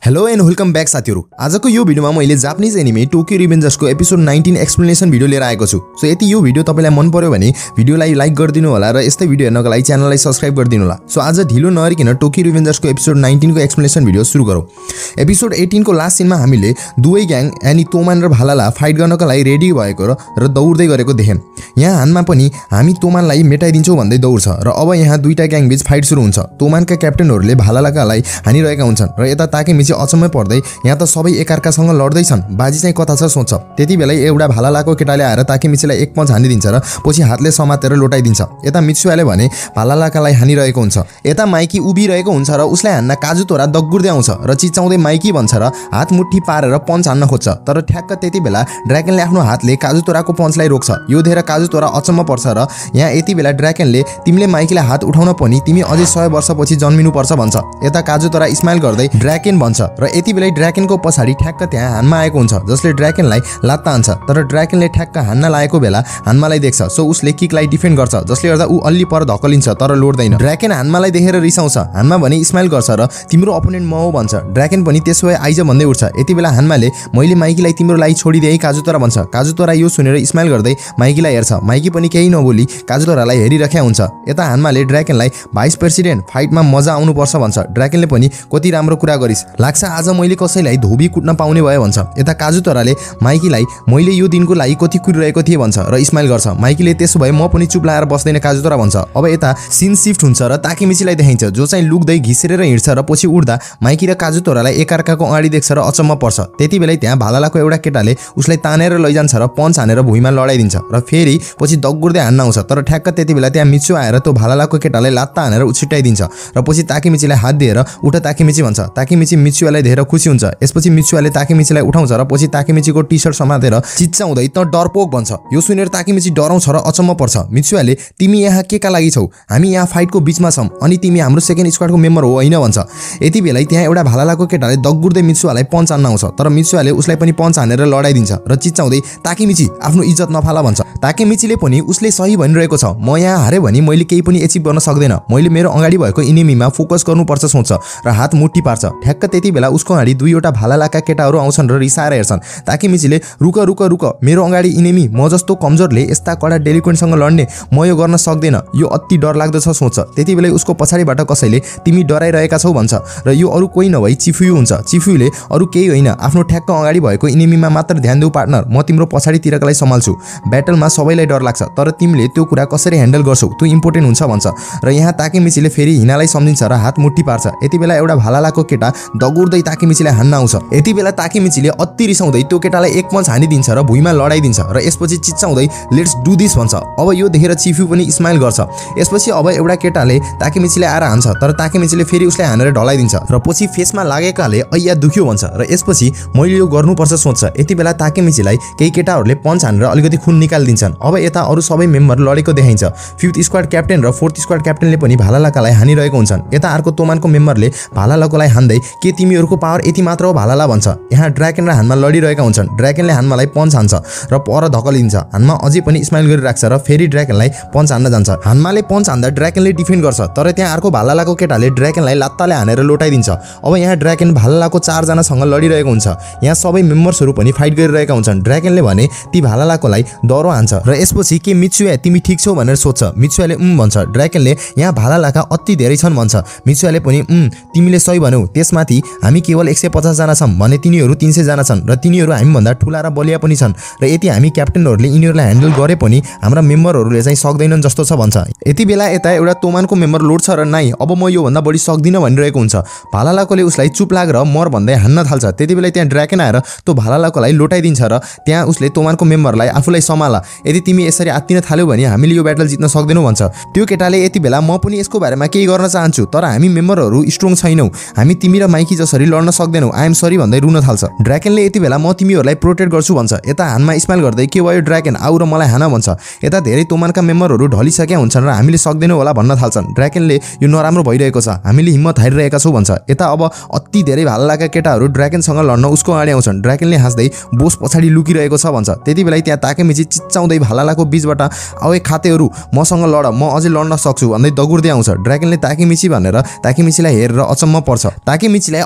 Hello and welcome back साथीहरु। आजको यो भिडियोमा मैले जापानिज एनिमे टोकियो रिभेन्जर्सको एपिसोड 19 एक्सप्लेनेसन भिडियो लिएर आएको छु। सो यदि यो भिडियो तपाईलाई मन पर्यो भने भिडियोलाई लाइक गरिदिनु होला र यस्तै भिडियो हेर्नको लागि च्यानललाई सब्स्क्राइब गरिदिनु होला। सो आज ढिलो नगरिकन टोकियो रिभेन्जर्सको एपिसोड 19 को एक्सप्लेनेसन भिडियो सुरु गरौँ। एपिसोड 18 को लास्ट सिनमा हामीले दुवै ग्याङ यानी तोमान र भालाला फाइट गर्नको लागि रेडी भएको र दौड्दै गरेको देख्यौं। यहाँ हानमा पनि हामी तोमानलाई मेटाइदिन्छौं भन्दै दौड्छ र अब यहाँ दुईटा ग्याङ बीच फाइट सुरु हुन्छ। तोमानका क्याप्टेनहरुले भालालाकालाई हानिरहेका हुन्छन् र यता ताकेमिची अचम्मै पर्दै यहाँ त सबै एकार्कासँग लड्दै छन्, बाजी चाहिँ कता छ सोच्छ। त्यतिबेला एउटा भालालाको केटाले आएर ताकेमिचीलाई एक पञ्च हानिदिन्छ र पछि हातले समातेर लोटाइदिन्छ। यता मित्सुयाले भने भालालाकालाई हानिरहेको हुन्छ। यता माइकी उभिरहेको हुन्छ र उसलाई हान्न काजुतोरा दग्गुर्दै आउँछ र चिचाउँदै माइकी भन्छ र हात मुट्ठी पारेर पञ्च हान्न खोज्छ। तर ठ्याक्क त्यतिबेला ड्राकेनले आफ्नो हातले काजुतोराको पञ्चलाई रोक्छ। यो देखेर काजुतोरा अचम्म पर्छ र यहाँ यतिबेला ड्राकेनले तिमीले माइकीलाई हात उठाउन पनि तिमी अझै 100 वर्षपछि जन्मिनुपर्छ भन्छ। यता काजुतोरा स्माइल गर्दै ड्राकेन भन्छ र यतिबेला ड्राकेनको पछाडि ठ्याक्क त्यहाँ हानमा आएको हुन्छ जसले ड्राकेनलाई लात्ता हान्छ। तर ड्राकेनले ठ्याक्क हान्न लागेको बेला हान्मालाई देख्छ। सो उसले किकलाई डिफेन्ड गर्छ जसले गर्दा ऊ अलि पर धकलिन्छ तर लोड्दैन। ड्राकेन हान्मालाई देखेर रिसाउँछ। हान्मा भने स्माइल गर्छ र तिम्रो अपोनेन्ट म हो भन्छ। ड्राकेन पनि त्यसो भए आइज भन्दै उठ्छ। यतिबेला हान्माले मैले माइकीलाई तिम्रो लागि छोडिदिए काजुतोरा भन्छ। काजुतोरा यो सुनेर स्माइल गर्दै माइकीलाई हेर्छ। माइकी पनि केही नबोली काजुतोरालाई हेरिरहेको हुन्छ। यता हान्माले ड्राकेनलाई भाइस प्रेसिडेन्ट फाइटमा मजा आउनुपर्छ भन्छ। ड्राकेनले पनि कति राम्रो कुरा गरिस्, लाग्छ आज मैले कसैलाई धोबी कुट्न पाउने भयो भन्छ। यता काजुतोराले माइकीलाई मैले यो दिनको लागि कति कुरिरहेको थिएँ भन्छ र स्माइल गर्छ। माइकीले त्यसो भए म पनि चुप लाएर बस्दैन काजुतोरा भन्छ। अब यता सिन शिफ्ट हुन्छ र ताकेमिचीलाई देखाइन्छ जो चाहिँ लुक्दै घिसेरेर हिँड्छ र पछि उड्दा माइकी र काजुतोरालाई एकार्काको अगाडि देख्छ र अचम्म पर्छ। त्यतिबेला त्यहाँ भालालाको एउटा केटाले उसलाई तानेर लैजान्छ र पञ्च हानेर भुइँमा लडाइदिन्छ र फेरि पछि दग्गुर्दै हान्न आउँछ। तर ठ्याक्क त्यतिबेला त्यहाँ मिच्छु आएर त्यो भालालाको केटालाई लात्ता हानेर उछिटाइदिन्छ र पछि ताकेमिचीलाई हात दिएर उठ ताकेमिची भन्छ। ताकेमिची मिच्युलाई देखेर खुसी हुन्छ। यसपछि मिच्युले ताकेमिचीलाई उठाउँछ र पछि ताकेमिचीको टी-शर्ट समातेर चिच्चाउँदै त डरपोक भन्छ। यो सुनेर ताकेमिची डराउँछ र अचम्म पर्छ। मिच्युले तिमी यहाँ केका लागि छौ, हामी यहाँ फाइटको बीचमा छौं अनि तिमी हाम्रो सेकेन्ड स्क्वाडको मेम्बर हो हैन भन्छ। यतिबेला त्यहाँ एउटा भालालाको केटाले दग्गुर्दै मिच्युलाई पञ्च हान्न आउँछ। तर मिच्युले उसलाई पनि पञ्च हानेर लडाइदिन्छ र चिच्चाउँदै ताकेमिची आफ्नो इज्जत नफाला भन्छ। ताकेमिचीले पनि उसले सही भनिरहेको छ, म यहाँ हारे भने मैले केही पनि एचिभ गर्न सक्दैन, मैले मेरो अगाडि भएको इनेमीमा फोकस गर्नुपर्छ सोच्छ र हात मुट्ठी पार्छ। ठ्याक्क त्यतिबेला उसको अगाडि दुईवटा भालालाका केटाहरू आउँछन् र रिसाएर हेर्छन्। ताकेमिचीले रुक रुक रुक, मेरो अगाडि इनेमी, म जस्तो कमजोरले यस्ता कडा डेलिक्वेन्टसँग लड्ने म यो गर्न सक्दैन, यो अति डर लाग्दछ सोच्छ। त्यतिबेला उसको पछाडिबाट कसैले तिमी डराइरहेका छौ भन्छ र यो अरू कोही नभई चिफुयु हुन्छ। चिफुयुले अरू केही होइन, आफ्नो ठ्याक्क अगाडि भएको इनेमीमा मात्र ध्यान देऊ पार्टनर, म तिम्रो पछाडितिरकालाई सम्हाल्छु, ब्याटलमा सबैलाई डर लाग्छ तर तिमीले त्यो कुरा कसरी ह्यान्डल गर्छौ त्यो इम्पोर्टेन्ट हुन्छ भन्छ। र यहाँ ताकेमिचीले फेरि हिनालाई सम्झिन्छ र हात मुट्ठी पार्छ। यतिबेला एउटा भालालाको केटा दगुर्दै ताकेमिचीलाई हान्न आउँछ। यतिबेला ताकेमिचीले अति रिसाउँदै त्यो केटालाई एक पञ्च हानिदिन्छ र भुइँमा लडाइदिन्छ र यसपछि चिच्चाउँदै लेट्स डु दिस भन्छ। अब यो देखेर चिफु पनि स्माइल गर्छ। यसपछि अब एउटा केटाले ताकेमिचीलाई आएर हान्छ तर ताकेमिचीले फेरि उसलाई हानेर ढलाइदिन्छ र पछि फेसमा लागेकाले अय्या दुख्यो भन्छ र यसपछि मैले यो गर्नुपर्छ सोच्छ। यतिबेला ताकेमिचीलाई केही केटाहरूले पञ्च हानेर अलिकति खुन निकालिदिन्छन्। अब यता अरू सबै मेम्बर लडेको देखाइन्छ। 5th स्क्वाड क्याप्टेन र 4th स्क्वाड क्याप्टेनले पनि भालालाकालाई हानिरहेको हुन्छन्। यता अर्को तोमानको मेम्बरले भालालाकोलाई हान्दै के तिमीहरूको पावर यति मात्र हो भालाला भन्छ। यहाँ ड्राकेन र हानमा लडिरहेका हुन्छन्। ड्राकेनले हान्मालाई पञ्च हान्छ र पर धकलिन्छ। हानमा अझै पनि स्माइल गरिराख्छ र फेरि ड्राकेनलाई पञ्च हान्न जान्छ। हान्माले पञ्च हान्दा ड्राकेनले डिफेन्ड गर्छ तर त्यहाँ अर्को भालालाको केटाले ड्राकेनलाई लात्ताले हानेर लोटाइदिन्छ। अब यहाँ ड्राकेन भालालाको 4 जनासँग लडिरहेको हुन्छ। यहाँ सबै मेम्बर्सहरू पनि फाइट गरिरहेका हुन्छन्। ड्राकेनले भने ती भालालाकोलाई डरो हान्छ र यसपछि के मिच्युया तिमी ठीक छौ भनेर सोध्छ। मिच्युले भन्छ। ड्राकेनले यहाँ भालालाका अति धेरै छन् भन्छ। मिच्युले पनि तिमीले सही भन्यौ, त्यसमाथि हामी केवल 150 जना छौं भने तिनीहरू 300 जना छन् र तिनीहरू हामीभन्दा ठुला र बलिया पनि छन् र यति हामी क्याप्टेनहरूले यिनीहरूलाई ह्यान्डल गरे पनि हाम्रा मेम्बरहरूले चाहिँ सक्दैनन् जस्तो छ भन्छ। यतिबेला यता एउटा तोमानको मेम्बर लोड्छ र नाइ अब म यो भन्दा बढी सक्दिन भनिरहेको हुन्छ। भालालाकोले उसलाई चुप लागेर मर भन्दै हान्न थाल्छ। त्यतिबेला त्यहाँ ड्राकेन आएर त्यो भालालाकोलाई लोटाइदिन्छ र त्यहाँ उसले तोमानको मेम्बरलाई आफूलाई सम्हाला, यदि तिमी यसरी आत्तिन थाल्यौ भने हामीले यो ब्याटल जित्न सक्दैनौ भन्छ। त्यो केटाले यतिबेला म पनि यसको बारेमा केही गर्न चाहन्छु तर हामी मेम्बरहरू स्ट्रङ छैनौ, हामी तिमी र माइकी जसरी लड्न सक्दैनौ, आई एम सरी भन्दै रुन थाल्छ। ड्राकेनले यतिबेला म तिमीहरूलाई प्रोटेक्ट गर्छु भन्छ। यता हानमा स्माइल गर्दै के भयो ड्राकेन आउ र मलाई हान भन्छ। यता धेरै तोमानका मेम्बरहरू ढलिसकेका हुन्छन् र हामीले सक्दैनौ होला भन्न थाल्छन्। ड्राकेनले यो नराम्रो भइरहेको छ, हामीले हिम्मत हारिरहेका छौं भन्छ। यता अब अति धेरै भालालाका केटाहरू ड्राकेनसँग लड्न उसको अगाडि आउँछन्। ड्राकेनले हाँस्दै बोस पछाडि लुकिरहेको छ भन्छ। त्यतिबेला त्यहाँ ताकेमिची चिच्चाउँदै भालालाको बीचबाट आवे खातेहरू मसँग लड, म अझै लड्न सक्छु भन्दै दगुर्दै आउँछ। ड्राकेनले ताकेमिची भनेर ताकेमिचीलाई हेरेर अचम्म पर्छ। ताकेमिचीलाई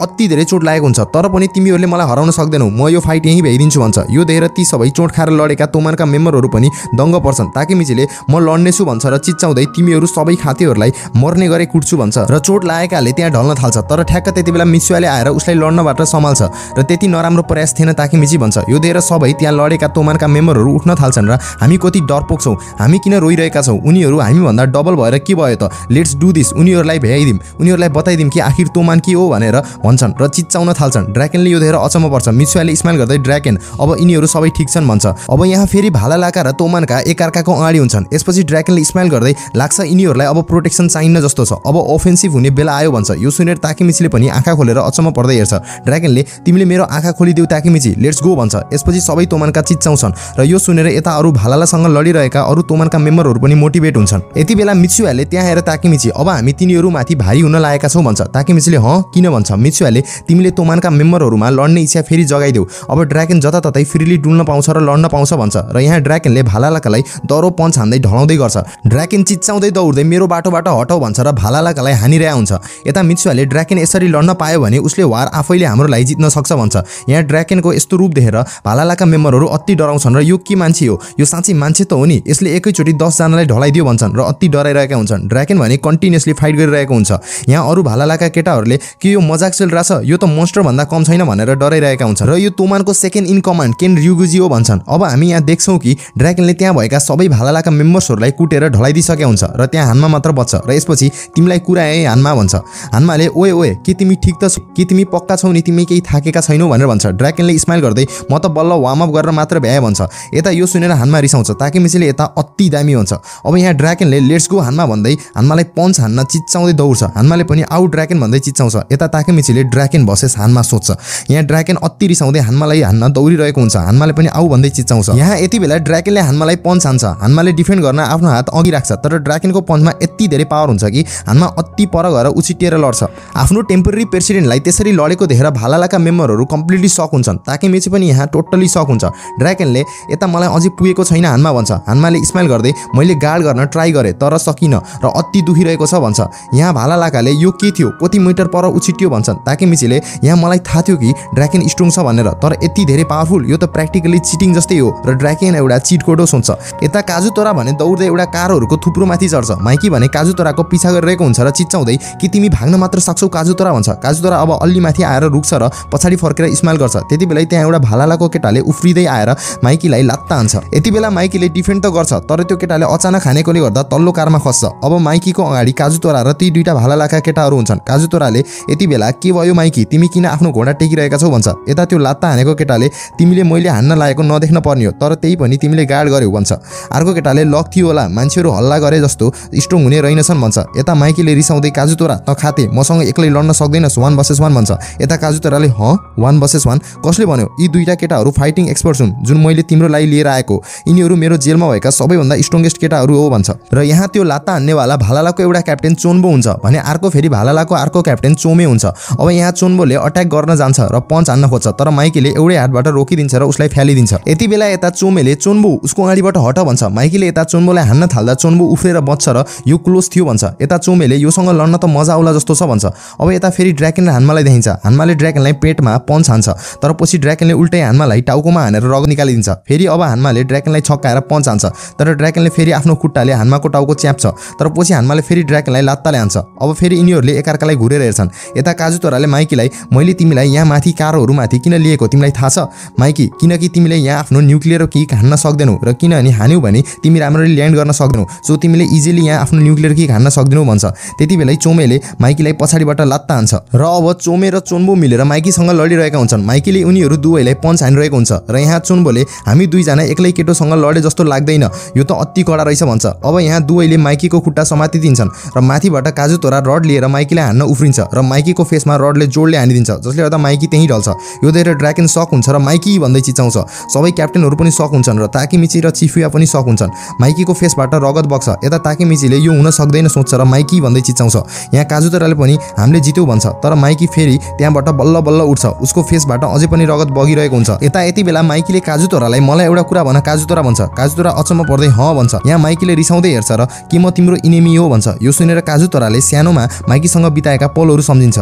अति धेरै चोट लागेको हुन्छ तर पनि तिमीहरूले मलाई हराउन सक्दैनौ म यो फाइट यही भ्याइदिन्छु भन्छ यो देखेर ती सबै चोट खाएर लडेका तोमानका मेम्बरहरू पनि दङ्ग पर्छन् ताकेमिचीले म लड्नेछु भन्छ र चिच्चाउँदै तिमीहरू सबै खातीहरूलाई मर्ने गरे कुट्छु भन्छ र चोट लागेकाले त्यहाँ ढल्न थाल्छ तर ठ्याक्क त्यतिबेला मित्सुवाले आएर उसलाई लड्नबाट सम्हाल्छ र त्यति नराम्रो प्रयास थिएन ताकेमिची भन्छ यो देखेर सबै त्यहाँ लडेका तोमानका मेम्बरहरू उठ्न थाल्छन् र हामी कति डरपोक छौँ हामी किन रोइरहेका छौँ उनीहरू हामीभन्दा डबल भएर के भयो त लेट्स डु दिस उनीहरूलाई भ्याइदिउँ उनीहरूलाई बताइदिउँ कि आखिर तोमान के हो भनेर भन्छन् र चिच्चाउन थाल्छन् ड्राकेनले यो देखेर अचम्म पर्छ मित्सुवाले स्माइल गर्दै ड्राकेन अब यिनीहरू सबै ठिक छन् भन्छ अब यहाँ फेरि भालालाका र तोमानका एकअर्काको अगाडि हुन्छन् यसपछि ड्राकेनले स्माइल गर्दै लाग्छ यिनीहरूलाई अब प्रोटेक्सन चाहिन्न जस्तो छ अब अफेन्सिभ हुने बेला आयो भन्छ यो सुनेर ताकेमिचीले पनि आँखा खोलेर अचम्म पर्दै हेर्छ ड्राकेनले तिमीले मेरो आँखा खोलिदेऊ ताकेमिची लेट्स गो भन्छ यसपछि सबै तोमानका चिच्चाउँछन् र यो सुनेर यता अरू भालालासँग लडिरहेका अरू तोमानका मेम्बरहरू पनि मोटिभेट हुन्छन् यति बेला मित्सुवाले त्यहाँ हेरेर ताकेमिची अब हामी तिनीहरू माथि भारी हुन लागेका छौँ भन्छ ताकेमिचीले किन भन्छ मित्सुवाले तिमीले तोमानका मेम्बरहरूमा लड्ने इच्छा फेरि जगाइदेऊ अब ड्राकेन जताततै फ्रिली डुल्न पाउँछ र लड्न पाउँछ भन्छ र यहाँ ड्राकेनले भालालाकालाई दरो पञ्च हान्दै ढलाउँदै गर्छ ड्राकेन चिच्चाउँदै दौड्दै मेरो बाटोबाट हटाऊ भन्छ र भालालाकालाई हानिरहेको हुन्छ यता मित्सुवाले ड्राकेन यसरी लड्न पायो भने उसले वार आफैले हाम्रो लागि जित्न सक्छ भन्छ यहाँ ड्राकेनको यस्तो रूप देखेर भालालाका मेम्बरहरू अति डराउँछन् र यो के मान्छे हो यो साँच्चै मान्छे त हो नि यसले एकैचोटि 10 जनालाई ढलाइदियो भन्छन् र अति डराइरहेका हुन्छन् ड्राकेन भने कन्टिन्युअसली फाइट गरिरहेको हुन्छ यहाँ अरू भालालाका केटाहरूले के यो मजाक चलिरहेछ यो त मोन्स्टर भन्दा कम छैन भनेर डराइरहेका हुन्छन् र यो तोमानको second in command Ken ryuguji हो भन्छन् अब हामी यहाँ देख्छौँ कि ड्राकेनले त्यहाँ भएका सबै भालालाका मेम्बर्सहरूलाई कुटेर ढलाइदिइसकेको हुन्छ र त्यहाँ हानमा मात्र बच्छ र यसपछि तिमीलाई कुराए हानमा भन्छ हान्माले ओए ओए के तिमी ठिक त छौ के तिमी पक्का छौ नि तिमी केही थाकेका छैनौ भनेर भन्छ ड्राकेनले स्माइल गर्दै म त बल्ल वार्म अप गरेर मात्र भ्याए भन्छ यता यो सुनेर हानमा रिसाउँछ ताकेमिचीले यता अति दामी भन्छ अब यहाँ ड्राकेनले लेट्स गो हानमा भन्दै हान्मालाई पञ्च हान्न चिच्चाउँदै दौड्छ हान्माले पनि आउ ड्राकेन भन्दै चिच्चाउँछ यता ताकेमिचीले ड्राकेन भर्सेस हानमा सोध्छ यहाँ ड्राकेन अति रिसाउँदै हान्मालाई हान्न दौडिरहेको हुन्छ हान्माले पनि आउ भन्दै चिच्चाउँछ यहाँ यति बेला ड्राकेनले हान्मालाई पञ्च हान्छ हान्माले डिफेन्ड गर्न आफ्नो हात अघि राख्छ तर ड्राकेनको पञ्चमा यति धेरै पावर हुन्छ कि हानमा अति पर गएर उछिटिएर लड्छ आफ्नो टेम्पररी प्रेसिडेन्टलाई त्यसरी लडेको देखेर भालालाका मेम्बरहरू कम्प्लिटली सक हुन्छन् ताकेमिची पनि यहाँ टोटली सक हुन्छ ड्राकेनले यता मलाई अझै पुगेको छैन हानमा भन्छ हान्माले स्माइल गर्दै मैले गार्ड गर्न ट्राई गरेँ तर सकिन र अति दुखिरहेको छ भन्छ यहाँ भालालाकाले यो के थियो कति मिटर पर उछिटियो भन्छन् ताकेमिचीले यहाँ मलाई थाहा थियो कि ड्राकेन स्ट्रङ छ भनेर तर यति धेरै पावरफुल यो त प्र्याक्टिकली चिटिङ जस्तै हो र ड्राकेन एउटा चिट कोड हो सोच्छ यता काजुतोरा भने दौड्दै एउटा कारहरूको थुप्रो माथि चढ्छ माइकी भने काजुतोराको पिछा गरिरहेको हुन्छ र चिच्चाउँदै कि तिमी भाग्न मात्र सक्छौ काजुतोरा भन्छ काजुतोरा अब अलि माथि आएर रुक्छ र पछाडि फर्केर स्माइल गर्छ त्यति बेला त्यहाँ एउटा भालालाको केटाले उफ्रिँदै आएर माइकीलाई लात्ता हान्छ यति बेला माइकीले डिफेन्ड त गर्छ तर त्यो केटाले अचानक हानेकोले गर्दा तल्लो कारमा खस्छ अब माइकीको अगाडि काजुतोरा र ती दुईटा भालालाका केटाहरू हुन्छन् काजुतोराले यति बेला के भयो माइकी तिमी किन आफ्नो घोडा टेकिरहेका छौ भन्छ यता त्यो लात्ता हानेको केटाले तिमीले मैले हान्न लागेको नदेख्न पर्ने हो तर त्यही पनि तिमीले गार्ड गर्यौ भन्छ अर्को केटाले लक थियो होला मान्छेहरू हल्ला गरे जस्तो स्ट्रङ हुने रहेनछन् भन्छ यता माइकीले रिसाउँदै काजुतोरा त खाते मसँग एक्लै लड्न सक्दैनस् 1 vs 1 भन्छ यता काजुतोराले 1 vs 1 कसले भन्यो यी दुईटा केटाहरू फाइटिङ एक्सपर्ट्स हुन् जुन मैले तिम्रो लागि लिएर आएको यिनीहरू मेरो जेलमा भएका सबैभन्दा स्ट्रङेस्ट केटाहरू हो भन्छ र यहाँ त्यो लात्ता हान्नेवाला भालालाको एउटा क्याप्टेन चोन्बो हुन्छ भने अर्को फेरि भालालाको अर्को क्याप्टेन चोमे हुन्छ अब यहाँ चोन्बोले अट्याक गर्न जान्छ र पञ्च हान्न खोज्छ तर माइकीले एउटै हातबाट रोकिदिन्छ र उसलाई फ्यालिदिन्छ यति बेला यता चोमेले चोन्बो उसको अगाडिबाट हट भन्छ माइकीले यता चोन्बोलाई हान्न थाल्दा चोन्बो उफ्रेर बच्छ र यो क्लोज थियो भन्छ यता चोमेले योसँग लड्न त मजा आउला जस्तो छ भन्छ अब यता फेरि ड्राकेनले हान्मालाई देखिन्छ हान्माले ड्राकेनलाई पेटमा पञ्च हान्छ तर पछि ड्राकेनले उल्टै हान्मालाई टाउकोमा हानेर रगत निकालिदिन्छ फेरि अब हान्माले ड्राकेनलाई छक्काएर पञ्च हान्छ तर ड्राकेनले फेरि आफ्नो खुट्टाले हान्माको टाउको च्याप्छ तर पछि हान्माले फेरि ड्राकेनलाई लात्ताले हान्छ अब फेरि यिनीहरूले एकअर्कालाई घुरेर हेर्छन् यता काजुतोराले माइकीलाई मैले तिमीलाई यहाँ माथि कारहरू माथि किन लिएको तिमीलाई थाहा छ माइकी किनकि तिमीले यहाँ आफ्नो न्युक्लियर किक हान्न सक्दैनौ र किनभने हान्यौ भने तिमी राम्ररी ल्यान्ड गर्न सक्दैनौ सो तिमीले इजिली यहाँ आफ्नो न्युक्लियर किक हान्न सक्दैनौ भन्छ त्यतिबेलै चोमेले माइकीलाई पछाडिबाट लात्ता हान्छ र अब चोमे र चोन्बो मिलेर माइकीसँग लडिरहेका हुन्छन् माइकीले उनीहरू दुवैलाई पञ्च हानिरहेको हुन्छ र यहाँ चोन्बोले हामी दुईजना एक्लै केटोसँग लडे जस्तो लाग्दैन यो त अति कडा रहेछ भन्छ अब यहाँ दुवैले माइकीको खुट्टा समातिदिन्छन् र माथिबाट काजुतोरा रड लिएर माइकीलाई हान्न उफ्रिन्छ र माइकीको फेसमा रडले जोडले हानिदिन्छ जसले गर्दा माइकी त्यहीँ ढल्छ यो देखेर ड्राकेन सक हुन्छ र माइकी भन्दै चिचाउँछ सबै क्याप्टेनहरू पनि सक हुन्छन् र ताकेमिची र चिफुया पनि सक हुन्छन् माइकीको फेसबाट रगत बग्छ यता ताकेमिचीले यो हुन सक्दैन सोच्छ र माइकी भन्दै चिचाउँछ यहाँ काजुतोराले पनि हामीले जित्यौ भन्छ तर माइकी फेरि त्यहाँबाट बल्ल बल्ल उठ्छ उसको फेसबाट अझै पनि रगत बगिरहेको हुन्छ यता यति बेला माइकीले काजुतोरालाई मलाई एउटा कुरा भन काजुतोरा भन्छ काजुतोरा अचम्म पर्दै भन्छ यहाँ माइकीले रिसाउँदै हेर्छ र कि म तिम्रो इनेमी हो भन्छ यो सुनेर काजुतोराले सानोमा माइकीसँग बिताएका पलहरू सम्झिन्छ यहाँ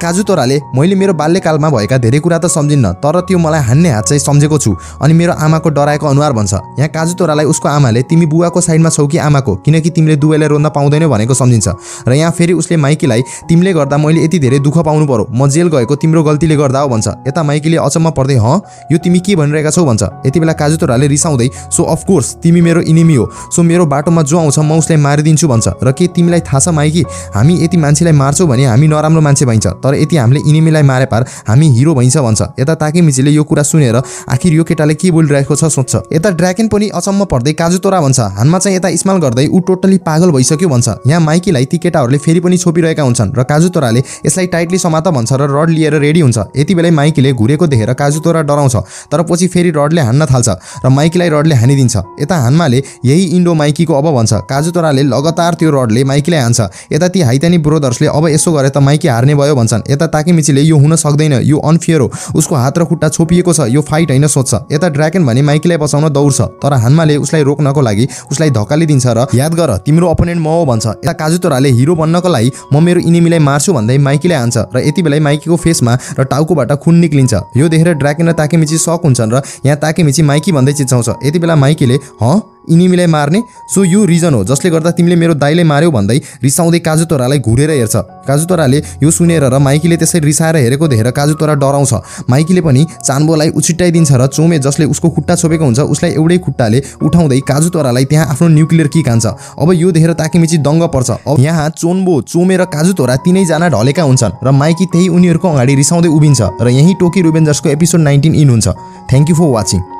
काजुतोराले मैले मेरो बाल्यकालमा भएका धेरै कुरा त सम्झिन्न तर त्यो मलाई हान्ने हात चाहिँ सम्झेको छु अनि मेरो आमाको डराएको अनुहार भन्छ। यहाँ काजुतोरालाई उसको आमाले तिमी बुवाको साइडमा छौ कि आमाको किनकि तिमीले दुवैलाई रोज्न पाउँदैनौ भनेको सम्झिन्छ र यहाँ फेरि उसले माइकीलाई तिमीले गर्दा मैले यति धेरै दुःख पाउनु पर्यो म जेल गएको तिम्रो गल्तीले गर्दा हो भन्छ। यता माइकीले अचम्म पर्दै यो तिमी के भनिरहेका छौ भन्छ। यति बेला काजुतोराले रिसाउँदै सो अफ कोर्स तिमी मेरो इनिमी हो सो मेरो बाटोमा जो आउँछ म उसलाई मारिदिन्छु भन्छ। र के तिमीलाई थाहा छ माइकी हामी यति मान्छेलाई मार्छौँ भने हामी नराम्रो मान्छे भइन्छ तर यति हामीले इनिमीलाई मारे पार हामी हिरो भइन्छ भन्छ। यता ताकेमिचीले यो कुरा सुनेर आखिर यो केटाले के बोलिरहेको छ सोच्छ। यता ड्राकेन पनि अचम्म पर्दै काजुतोरा भन्छ। हानमा चाहिँ यता स्माइल गर्दै ऊ टोटली पागल भइसक्यो भन्छ। यहाँ माइकीलाई ती केटाहरूले फेरि पनि छोपिरहेका हुन्छन् र काजुतोराले यसलाई टाइटली समात भन्छ र रड लिएर रेडी हुन्छ। यति बेला माइकीले घुरेको देखेर काजुतोरा डराउँछ तर पछि फेरि रडले हान्न थाल्छ र माइकीलाई रडले हानिदिन्छ। यता हान्माले यही इन्डो माइकीको अब भन्छ। काजुतोराले लगातार त्यो रडले माइकीलाई हान्छ। यता ती हाइतानी ब्रोदर्सले अब यसो गरे त माइकी हार्ने भयो भन्छन्। यता ताकेमिचीले यो हुन सक्दैन यो अनफेयर हो उसको हात र खुट्टा छोपिएको छ यो फाइट होइन सोच्छ। यता ड्राकेन भने माइकीलाई बचाउन दौड्छ तर हान्माले उसलाई रोक्नको लागि उसलाई धक्काले दिन्छ र याद गर तिम्रो अपोनेन्ट म हो भन्छ। यता काजुतोराले हिरो बन्नको लागि म मेरो इनिमीलाई मार्छु भन्दै माइकीलाई हान्छ र यति बेला माइकीको फेसमा र टाउकोबाट खुन निक्लिन्छ। यो देखेर ड्राकेन र ताकेमिची सक हुन्छन् र यहाँ ताकेमिची माइकी भन्दै चिच्चाउँछ। यति बेला माइकीले इनिमीलाई मार्ने सो यो रिजन हो जसले गर्दा तिमीले मेरो दाइले मार्यौ भन्दै रिसाउँदै काजुतोरालाई घुरेर हेर्छ। काजुतोराले यो सुनेर र माइकीले त्यसै रिसाएर हेरेको देखेर काजुतोरा डराउँछ। माइकीले पनि चान्बोलाई उछिट्याइदिन्छ र चोमे जसले उसको खुट्टा छोपेको हुन्छ उसलाई एउटै खुट्टाले उठाउँदै काजुतोरालाई त्यहाँ आफ्नो न्युक्लियर किक हान्छ। अब यो देखेर ताकेमिची दङ्ग पर्छ। अब यहाँ चोन्बो चोमे र काजुतोरा तीनैजना ढलेका हुन्छन् र माइकी त्यही उनीहरूको अगाडि रिसाउँदै उभिन्छ र यही टोकियो रिभेन्जर्सको एपिसोड 19 इन हुन्छ। Thank you for watching.